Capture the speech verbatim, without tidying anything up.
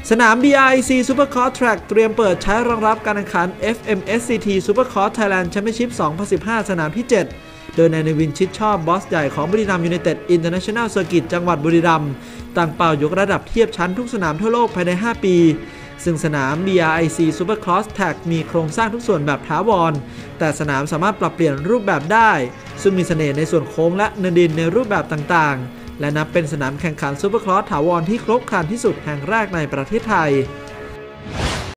สนาม บี อาร์ ไอ ซี Supercross Track เตรียมเปิดใช้รองรับการแข่งขัน เอฟ เอ็ม เอส ซี ที Supercross Thailand Championship สองพันสิบห้า สนามที่ เจ็ด โดยนายนวินชิดชอบบอสใหญ่ของบุรีรัมย์ยูไนเต็ด International Circuit จังหวัดบุรีรัมย์ตั้งเป้ายกระดับเทียบชั้นทุกสนามทั่วโลกภายใน ห้า ปี ซึ่งสนาม บี อาร์ ไอ ซี Supercross Track มีโครงสร้างทุกส่วนแบบถาวรแต่สนามสามารถปรับเปลี่ยนรูปแบบได้ซึ่งมีเสน่ห์ในส่วนโค้งและเนินดินในรูปแบบต่างๆและนับเป็นสนามแข่งขันซูเปอร์ครอสถาวรที่ครบครันที่สุดแห่งแรกในประเทศไทย